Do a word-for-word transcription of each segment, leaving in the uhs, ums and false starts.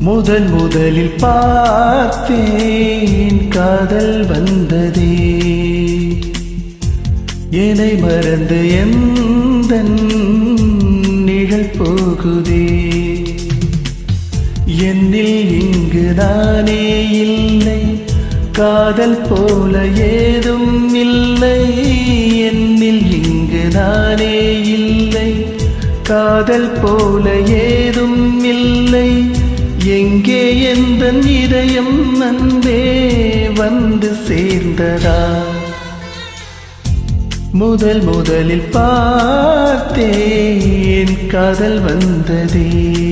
முதன் முதலில் பார்த்தேன் காதல் வந்ததே என்னை மறந்து எந்தன் நிழல் போகுதே என்னில் இங்கு நானே இல்லை காதல் போல ஏதும் இல்லை என்னில் இங்கு நானே இல்லை காதல் போல ஏதும் இல்லை எங்கே எந்தன் இதயம் அன்பே வந்து சேர்ந்ததா முதல் முதலில் பார்த்தேன் காதல் வந்ததே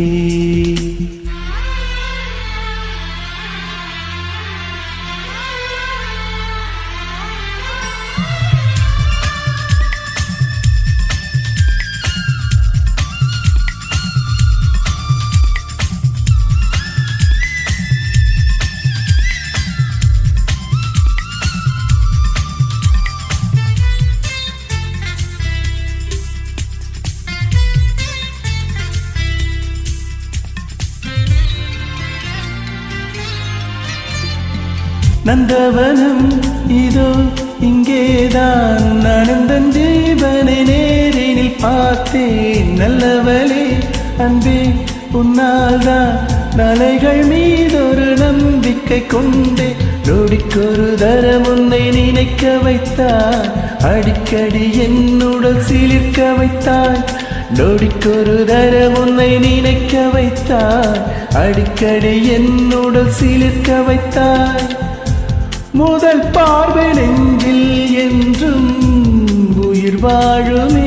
நந்தவனம் இதோ இங்கேதான் நானும் தன் ஜீவனை நேரினில் பார்த்தேன் நல்லவளே அன்பே உன்னால்தான் நாளைகள் மீதொரு நம்பிக்கை கொண்டே நொடிக்கொரு தரம் உன்னை நினைக்க வைத்தாய் அடிக்கடி என்னுடல் சிலிர்க்க வைத்தாய் நொடிக்கொரு தரம் உன்னை நினைக்க வைத்தாய் அடிக்கடி என்னுடல் சிலிர்க்க வைத்தாய் முதல் பார்வை நெஞ்சில் என்றும் உயிர் வாழுமே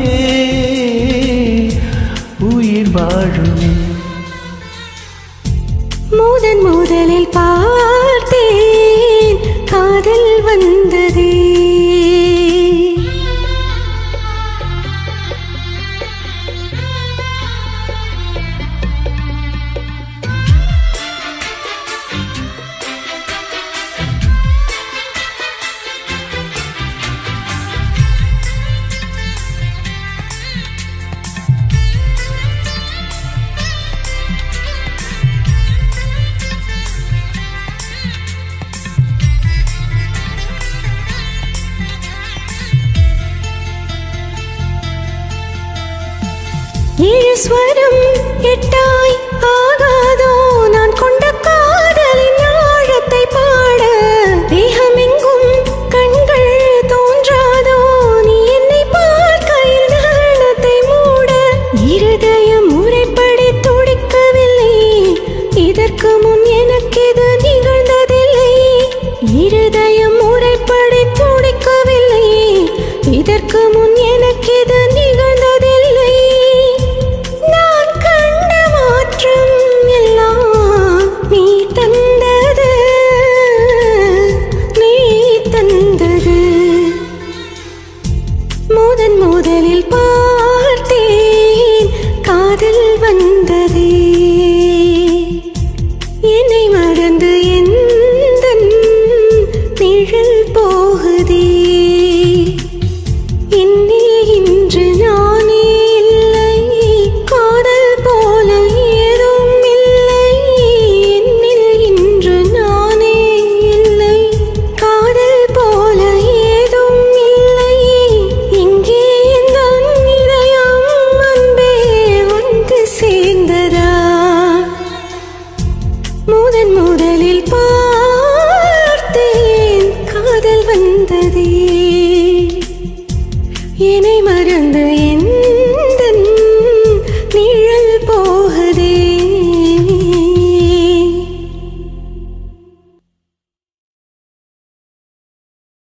உயிர் வாழுமே முதன் முதலில் பார்த்தேன் காதல் வந்ததே ஏழு ஸ்வரம் எட்டாய் ஆகாதோ நான் கொண்ட காதலின் ஆழத்தை பாட தேகமெங்கும் கண்கள் தோன்றாதோ நீ என்னை பார்க்கையில் நாணத்தை மூட இருதயம் முறைப்படி துடிக்கவில்லை இதற்கு முன் எனக்கு இது நிகழ்ந்ததில்லை இருதயம் முறைப்படி துடிக்கவில்லை இதற்கு முன் எனக்கு இது நிகழ்ந்ததில்லை முதன் முதலில் பார்த்தேன் காதல் வந்ததே என்னை மறந்து எந்தன் நிழல் போகுதே என்னில் இன்று நானே இல்லை காதல் போல ஏதும் இல்லை என்னில் இன்று நானே இல்லை காதல் போல ஏதும் இல்லை எங்கே எந்தன் இதயம் அன்பே வந்து சேர்ந்ததா முதன் முதலில் பார்த்தேன் காதல் வந்ததே என்னை